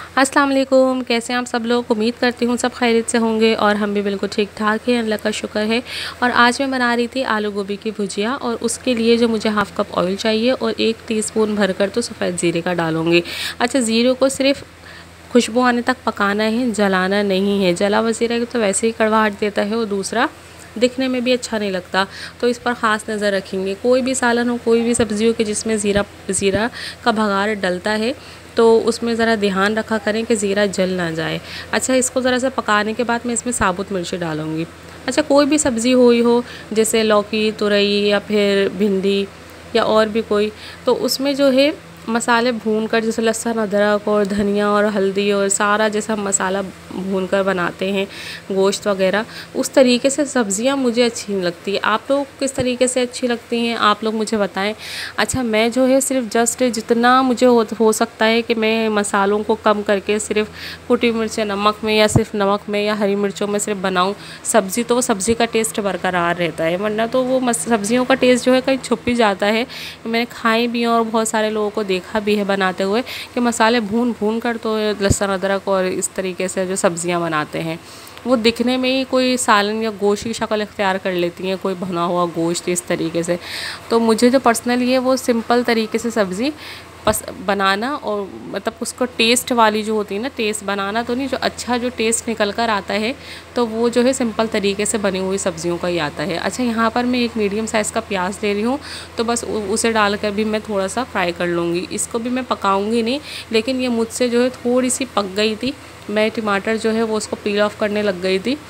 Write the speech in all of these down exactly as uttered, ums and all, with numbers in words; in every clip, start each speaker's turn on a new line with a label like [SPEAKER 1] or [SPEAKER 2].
[SPEAKER 1] अस्सलाम वालेकुम, कैसे हैं आप सब लोग। उम्मीद करती हूँ सब खैरियत से होंगे और हम भी बिल्कुल ठीक ठाक हैं, अल्लाह का शुक्र है। और आज मैं बना रही थी आलू गोभी की भुजिया और उसके लिए जो मुझे हाफ़ कप ऑयल चाहिए और एक टीस्पून भरकर तो सफ़ेद ज़ीरे का डालूँगी। अच्छा, ज़ीरे को सिर्फ खुशबू आने तक पकाना है, जलाना नहीं है। जला हुआ ज़ीरा तो वैसे ही कड़वाहट देता है और दूसरा दिखने में भी अच्छा नहीं लगता, तो इस पर ख़ास नज़र रखेंगे। कोई भी सालन हो, कोई भी सब्ज़ी हो कि जिसमें ज़ीरा ज़ीरा का भगार डलता है तो उसमें ज़रा ध्यान रखा करें कि ज़ीरा जल ना जाए। अच्छा, इसको ज़रा सा पकाने के बाद मैं इसमें साबुत मिर्ची डालूँगी। अच्छा, कोई भी सब्ज़ी हुई हो जैसे लौकी, तुरई या फिर भिंडी या और भी कोई, तो उसमें जो है मसाले भूनकर, जैसे लहसुन, अदरक और धनिया और हल्दी और सारा जैसा मसाला भूनकर बनाते हैं, गोश्त वगैरह, उस तरीके से सब्ज़ियां मुझे अच्छी नहीं लगती। आप लोग किस तरीके से अच्छी लगती हैं, आप लोग मुझे बताएं। अच्छा, मैं जो है सिर्फ जस्ट जितना मुझे हो, हो सकता है कि मैं मसालों को कम करके सिर्फ कुटी मिर्चें नमक में या सिर्फ नमक में या हरी मिर्चों में सिर्फ बनाऊँ सब्ज़ी, तो वो सब्ज़ी का टेस्ट बरकरार रहता है, वरना तो वो सब्ज़ियों का टेस्ट जो है कहीं छुप ही जाता है। मैंने खाई भी और बहुत सारे लोगों को देखा भी है बनाते हुए कि मसाले भून भून कर तो लहसुन, अदरक और इस तरीके से जो सब्ज़ियां बनाते हैं वो दिखने में ही कोई सालन या गोश्त की शक्ल इख्तियार कर लेती हैं, कोई भुना हुआ गोश्त इस तरीके से। तो मुझे जो पर्सनली है वो सिंपल तरीके से सब्ज़ी पस बनाना और मतलब उसको टेस्ट वाली जो होती है ना, टेस्ट बनाना तो नहीं, जो अच्छा जो टेस्ट निकल कर आता है तो वो जो है सिंपल तरीके से बनी हुई सब्जियों का ही आता है। अच्छा, यहाँ पर मैं एक मीडियम साइज़ का प्याज ले रही हूँ, तो बस उसे डालकर भी मैं थोड़ा सा फ्राई कर लूँगी। इसको भी मैं पकाऊँगी नहीं, लेकिन ये मुझसे जो है थोड़ी सी पक गई थी। मैं टमाटर जो है वो उसको पील ऑफ करने लग गई थी,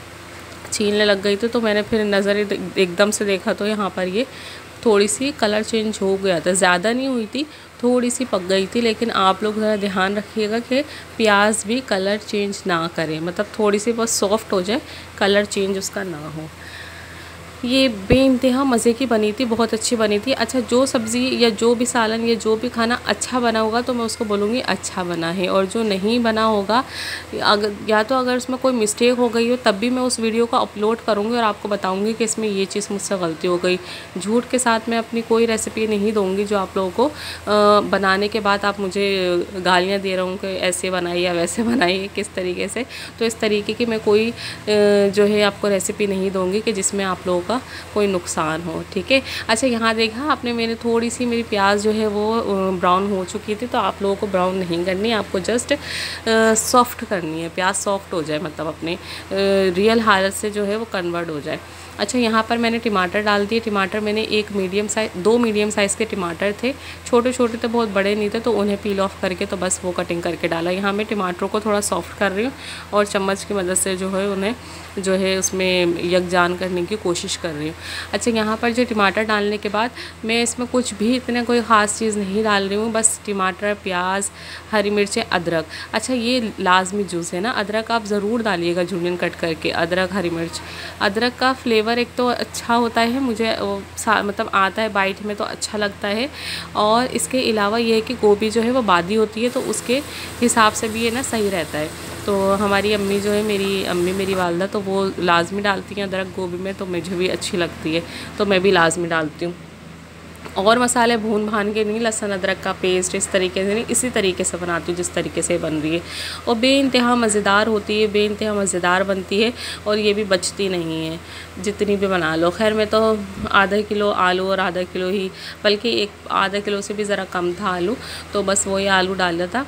[SPEAKER 1] छीलने लग गई थी, तो मैंने फिर नज़र एकदम से देखा तो यहाँ पर ये थोड़ी सी कलर चेंज हो गया था, ज़्यादा नहीं हुई थी, थोड़ी सी पक गई थी। लेकिन आप लोग ज़रा ध्यान रखिएगा कि प्याज भी कलर चेंज ना करें, मतलब थोड़ी सी बहुत सॉफ्ट हो जाए, कलर चेंज उसका ना हो। ये बेइंतहा मज़े की बनी थी, बहुत अच्छी बनी थी। अच्छा, जो सब्ज़ी या जो भी सालन या जो भी खाना अच्छा बना होगा तो मैं उसको बोलूँगी अच्छा बना है, और जो नहीं बना होगा अगर या तो अगर उसमें कोई मिस्टेक हो गई हो तब भी मैं उस वीडियो को अपलोड करूँगी और आपको बताऊँगी कि इसमें ये चीज़ मुझसे गलती हो गई। झूठ के साथ मैं अपनी कोई रेसिपी नहीं दूँगी जो आप लोगों को आ, बनाने के बाद आप मुझे गालियाँ दे रहा हूँ कि ऐसे बनाइए या वैसे बनाइए किस तरीके से। तो इस तरीके की मैं कोई जो है आपको रेसिपी नहीं दूँगी कि जिसमें आप लोगों कोई नुकसान हो, ठीक है। अच्छा, यहाँ देखा आपने, मैंने थोड़ी सी मेरी प्याज जो है वो ब्राउन हो चुकी थी, तो आप लोगों को ब्राउन नहीं करनी है, आपको जस्ट सॉफ्ट करनी है, प्याज सॉफ्ट हो जाए, मतलब अपने रियल हालत से जो है वो कन्वर्ट हो जाए। अच्छा, यहाँ पर मैंने टमाटर डाल दिए। टमाटर मैंने एक मीडियम साइज दो मीडियम साइज़ के टमाटर थे, छोटे छोटे थे, बहुत बड़े नहीं थे, तो उन्हें पील ऑफ करके तो बस वो कटिंग करके डाला। यहाँ मैं टमाटरों को थोड़ा सॉफ्ट कर रही हूँ और चम्मच की मदद से जो है उन्हें जो है उसमें यकजान करने की कोशिश कर रही हूँ। अच्छा, यहाँ पर जो टमाटर डालने के बाद मैं इसमें कुछ भी इतना कोई ख़ास चीज़ नहीं डाल रही हूँ, बस टमाटर, प्याज, हरी मिर्चें, अदरक। अच्छा, ये लाजमी जूस है ना, अदरक आप ज़रूर डालिएगा जूलियन कट करके, अदरक, हरी मिर्च। अदरक का फ्लेवर एक तो अच्छा होता है, मुझे मतलब आता है बाइट में तो अच्छा लगता है, और इसके अलावा ये है कि गोभी जो है वो बादी होती है तो उसके हिसाब से भी ये ना सही रहता है। तो हमारी अम्मी जो है, मेरी अम्मी मेरी वालदा, तो वो लाजमी डालती हैं अदरक गोभी में, तो मुझे भी अच्छी लगती है तो मैं भी लाजमी डालती हूँ। और मसाले भून भान के नहीं, लहसुन अदरक का पेस्ट इस तरीके से नहीं, इसी तरीके से बनाती हूँ जिस तरीके से बन रही है, और बेइंतहा मज़ेदार होती है, बेइंतहा मज़ेदार बनती है, और ये भी बचती नहीं है जितनी भी बना लो। खैर, मैं तो आधा किलो आलू और आधा किलो ही, बल्कि एक आधा किलो से भी ज़रा कम था आलू, तो बस वही आलू डाला था,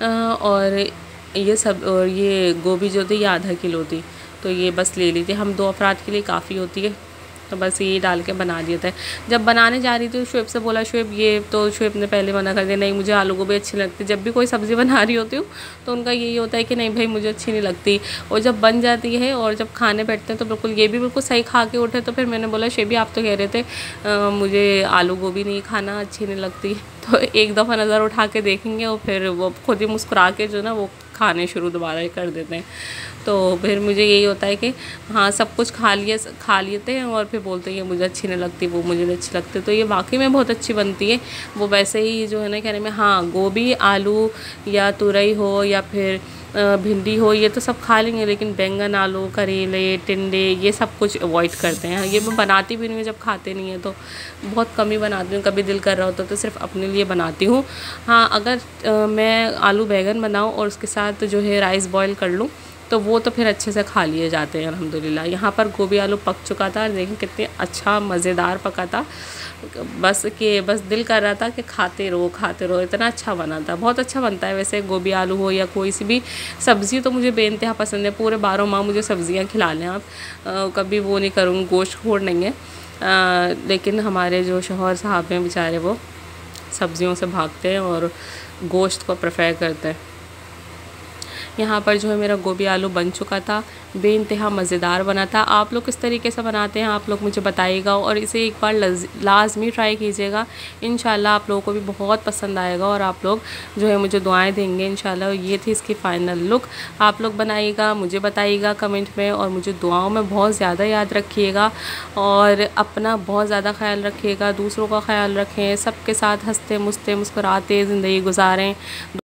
[SPEAKER 1] और ये सब, और ये गोभी जो थी ये आधा किलो थी, तो ये बस ले ली थी। हम दो अफराद के लिए काफ़ी होती है, तो बस ये डाल के बना दिया था। जब बनाने जा रही थी शुएब से बोला, शुएब ये, तो शुएब ने पहले मना कर दिया, नहीं मुझे आलू गोभी अच्छी लगती। जब भी कोई सब्ज़ी बना रही होती हूँ तो उनका यही होता है कि नहीं भाई मुझे अच्छी नहीं लगती, और जब बन जाती है और जब खाने बैठते हैं तो बिल्कुल ये भी बिल्कुल सही खा के उठे। तो फिर मैंने बोला, शेबी आप तो कह रहे थे आ, मुझे आलू गोभी नहीं खाना, अच्छी नहीं लगती, तो एक दफ़ा नज़र उठा के देखेंगे और फिर वो खुद ही मुस्कुरा के जो ना वो खाने शुरू दोबारा कर देते हैं। तो फिर मुझे यही होता है कि हाँ, सब कुछ खा लिए खा लेते हैं और फिर बोलते हैं ये मुझे अच्छी नहीं लगती, वो मुझे नहीं अच्छी लगती। तो ये वाकई में बहुत अच्छी बनती है। वो वैसे ही जो है ना कहने में, हाँ, गोभी, आलू या तुरई हो या फिर भिंडी हो ये तो सब खा लेंगे, लेकिन बैंगन, आलू, करेले, टिंडे ये सब कुछ अवॉइड करते हैं। ये मैं बनाती भी नहीं हूँ, जब खाते नहीं हैं तो बहुत कम ही बनाती हूँ। कभी दिल कर रहा होता तो सिर्फ अपने लिए बनाती हूँ। हाँ, अगर आ, मैं आलू बैंगन बनाऊँ और उसके साथ जो है राइस बॉईल कर लूँ तो वो तो फिर अच्छे से खा लिए जाते हैं अल्हम्दुलिल्लाह। यहाँ पर गोभी आलू पक चुका था, देखें कितने अच्छा मज़ेदार पका था। बस कि बस दिल कर रहा था कि खाते रहो खाते रहो, इतना अच्छा बना था। बहुत अच्छा बनता है वैसे गोभी आलू हो या कोई सी भी सब्ज़ी, तो मुझे बेइंतहा पसंद है। पूरे बारह माह मुझे सब्ज़ियाँ खिला लें आप, आ, कभी वो नहीं करूँगी, गोश्त खोर नहीं है। आ, लेकिन हमारे जो शौहर साहब हैं बेचारे वो सब्ज़ियों से भागते हैं और गोश्त को प्रेफर करते हैं। यहाँ पर जो है मेरा गोभी आलू बन चुका था, बेइंतहा मज़ेदार बना था। आप लोग किस तरीके से बनाते हैं आप लोग मुझे बताइएगा, और इसे एक बार लाजमी ट्राई कीजिएगा। इंशाल्लाह आप लोगों को भी बहुत पसंद आएगा और आप लोग जो है मुझे दुआएं देंगे इंशाल्लाह। ये थी इसकी फ़ाइनल लुक। आप लोग बनाइएगा, मुझे बताइएगा कमेंट में, और मुझे दुआओं में बहुत ज़्यादा याद रखिएगा और अपना बहुत ज़्यादा ख्याल रखिएगा, दूसरों का ख्याल रखें, सबके साथ हंसते मुस्ते मुस्कुराते ज़िंदगी गुजारें।